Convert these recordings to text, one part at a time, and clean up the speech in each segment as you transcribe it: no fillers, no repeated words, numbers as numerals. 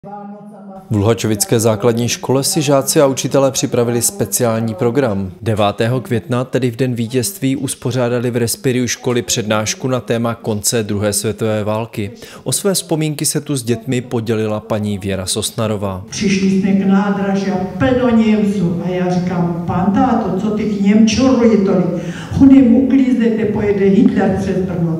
V Luhačovické základní škole si žáci a učitelé připravili speciální program. 9. května, tedy v den vítězství, uspořádali v respiriu školy přednášku na téma konce druhé světové války. O své vzpomínky se tu s dětmi podělila paní Věra Sosnarová. Přišli jsme k nádraží a plno Němců a já říkám, pán táto, co těch Němčů je tolik? Honem uklízete, pojede Hitler přes Brno.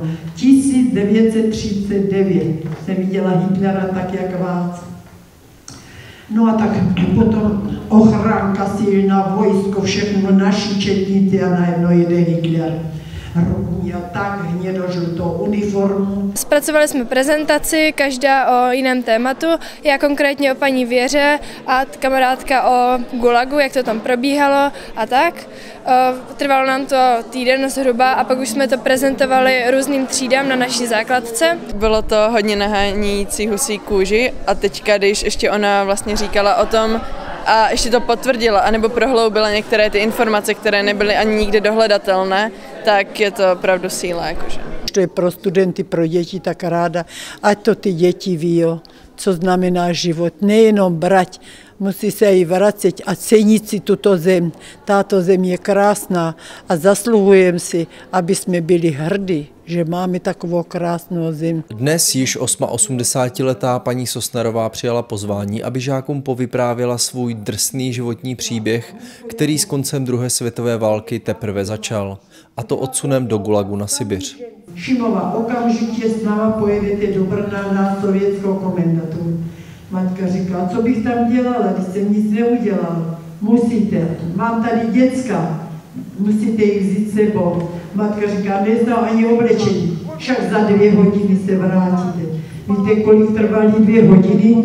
1939 jsem viděla Hitlera tak, jak vás. No a tak potom ochránka silná, vojsko, všechno naši četníci a najednou jede Hitler. Měl tak hnědožlutou uniformu. Zpracovali jsme prezentaci, každá o jiném tématu. Já konkrétně o paní Věře a kamarádka o Gulagu, jak to tam probíhalo a tak. Trvalo nám to týden zhruba a pak už jsme to prezentovali různým třídám na naší základce. Bylo to hodně nahánící husí kůži a teďka, když ještě ona vlastně říkala o tom a ještě to potvrdila, anebo prohloubila některé ty informace, které nebyly ani nikdy dohledatelné, tak je to opravdu síla. Jakože. To je pro studenty, pro děti tak ráda, ať to ty děti ví, co znamená život. Nejenom brať, musí se i vracet a cenit si tuto zem. Tato zem je krásná a zasluhujeme si, aby jsme byli hrdí, že máme takovou krásnou zem. Dnes již 88letá paní Sosnarová přijala pozvání, aby žákům povyprávěla svůj drsný životní příběh, který s koncem druhé světové války teprve začal. A to odsunem do Gulagu na Sibiř. Šimova, okamžitě s náma pojedete do Brna na sovětskou komendaturu. Matka říká, co bych tam dělala, když jsem nic neudělal. Musíte, mám tady děcka, musíte jich vzít sebou. Matka říká, neznám ani oblečení, však za 2 hodiny se vrátíte. Víte, kolik trvaly 2 hodiny?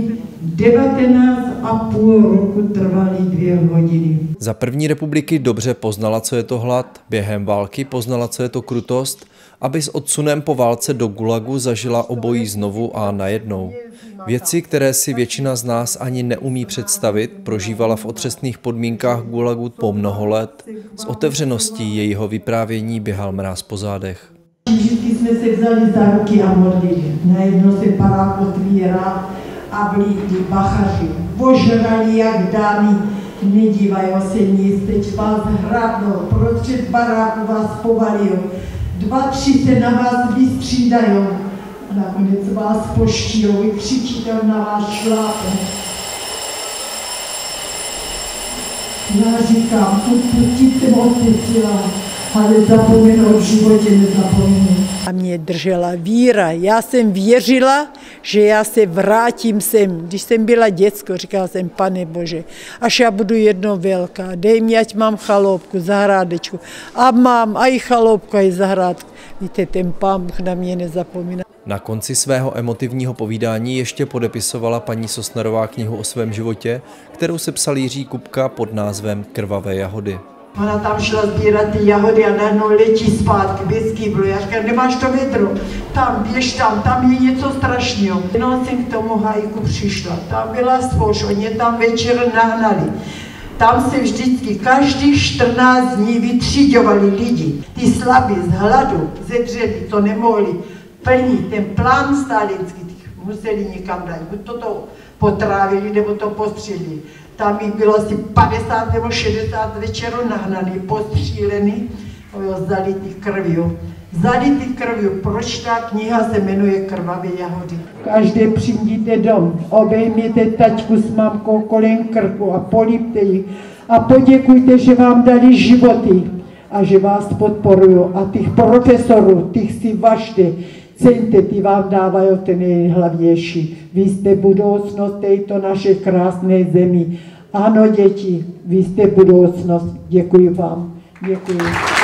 19,5 roku trvaly 2 hodiny. Za první republiky dobře poznala, co je to hlad, během války poznala, co je to krutost, aby s odsunem po válce do Gulagu zažila obojí znovu a najednou. Věci, které si většina z nás ani neumí představit, prožívala v otřesných podmínkách Gulagu po mnoho let. S otevřeností jejího vyprávění běhal mráz po zádech. Vždycky jsme se vzali za ruky a modlili. Najednou se barák otvírá a vlídli bachaři. Ožrali jak dámy, nedívají se nic, teď vás hradnou, prostřed baráku vás povalí. 2, 3 se na vás vystřídají. Nakonec vás poštijou, vykřičíte na vás šlápe. Já říkám, odpustit jsem odpustila, ale zapomenout v životě nezapomenu. A mě držela víra. Já jsem věřila, že já se vrátím sem. Když jsem byla děcko, říkala jsem, Pane Bože, až já budu jednou velká, dej mi, ať mám chaloupku, zahrádečku. A mám i chaloupku, i zahrádku. Víte, ten Pán Bůh na mě nezapomíná. Na konci svého emotivního povídání ještě podepisovala paní Sosnarová knihu o svém životě, kterou sepsal Jiří Kupka pod názvem Krvavé jahody. Ona tam šla sbírat ty jahody a najednou letí zpátky bez kýblu. Já říkám, nemáš to vedro, tam, běž tam je něco strašného. Jenom jsem k tomu hajku přišla, tam byla spož, oni tam večer nahnali. Tam se vždycky každých 14 dní vytříďovali lidi. Ty slabí z hladu, ze dřeví, co nemohli plnit ten plán stalinský, museli někam dát. Buď to potrávili, nebo to postřelili. Tam jich bylo asi 50 nebo 60 večerů nahnaný, postřílený, zalitý krví. Zalitý krví. Proč ta kniha se jmenuje Krvavé jahody? Každé přijďte dom, obejměte taťku s mamkou kolem krku a polípte jich a poděkujte, že vám dali životy a že vás podporují. A těch profesorů, těch si važte, ceňte, ty vám dávají ten nejhlavnější. Vy jste budoucnost této naše krásné zemi. Ano, děti, vy jste budoucnost. Děkuji vám. Děkuji.